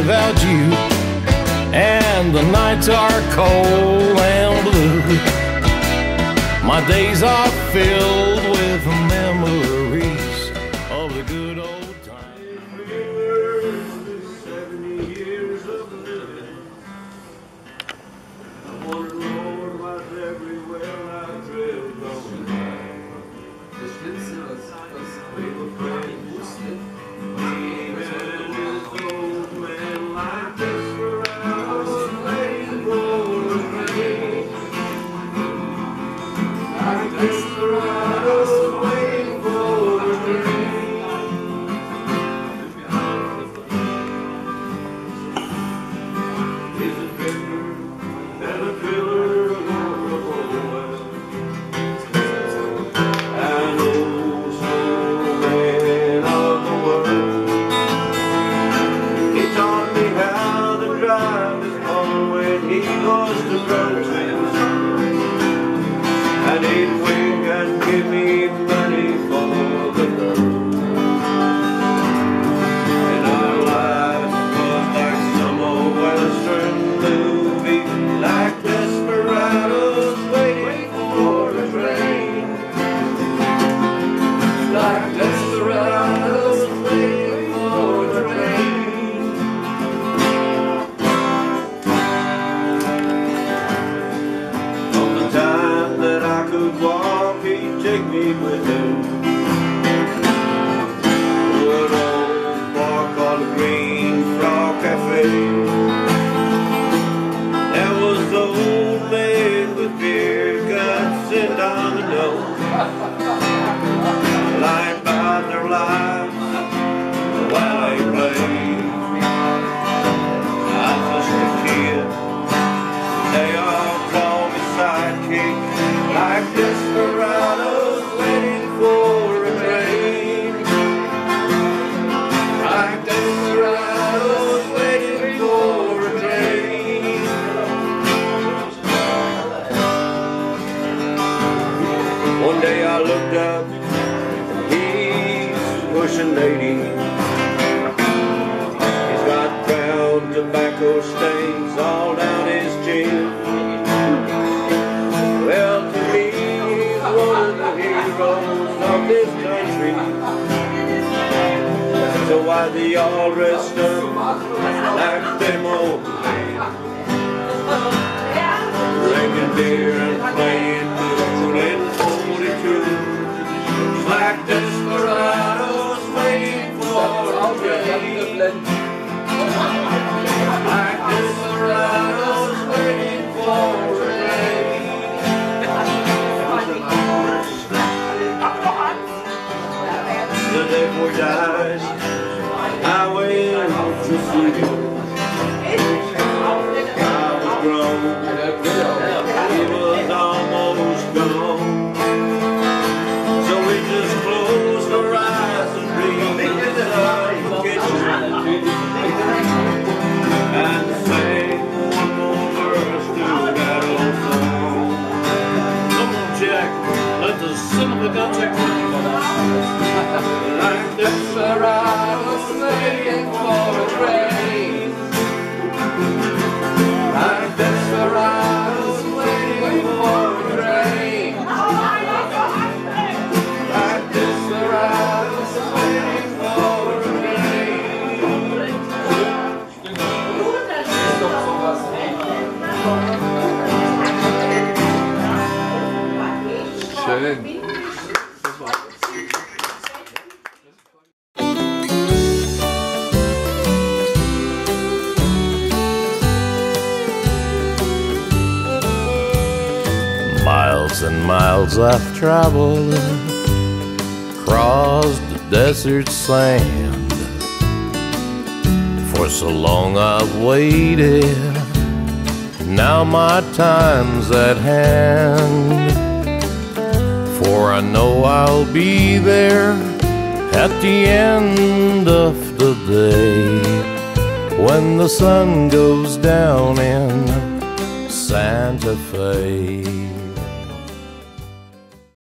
without you, and the nights are cold and blue. My days are filled with memories of the good old times. 70 years of living. I wonder, Lord, why's everywhere I drill going back. Das Schlimmste, was We were friends. Even with old men like this, where I was waiting for the rain. Like this, where I was waiting for the rain. Is it bigger than a pillar of oil? An old soul man of the world. He taught me how to drive his car when he was the road. And he'd wink and give me money for the girl. And our lives was like some old western movie, like desperados waiting for the train. Like desperados waiting for the train. From the time that I could walk, he'd take me with him to an old bar called the Green Frog Cafe. There was the old man with beer guts sitting on the nose, lying about their lives while they played. I was just a kid. They all call me sidekick, like desperados waiting for a train. Like desperados waiting for a train. One day I looked up, he's pushing 80. He's got brown tobacco stains all down his chin. Well, to me, he's one of the heroes of this country. So why they all dressed up like them old men, drinking beer and playing pool in 42, like desperados waiting for a train. Like desperados waiting for a train. The day before he died, I went to sleep. I was grown, he was almost gone. So we just closed our eyes and breathed in the kitchen and sang one more verse to that old song. Come on, Jack, let the son of a gun take one. Like desperados waiting for a train. Like desperados waiting for a train. Like desperados waiting for a train. Schön. Miles and miles I've traveled, crossed the desert sand. For so long I've waited, now my time's at hand. For I know I'll be there at the end of the day, when the sun goes down in Santa Fe.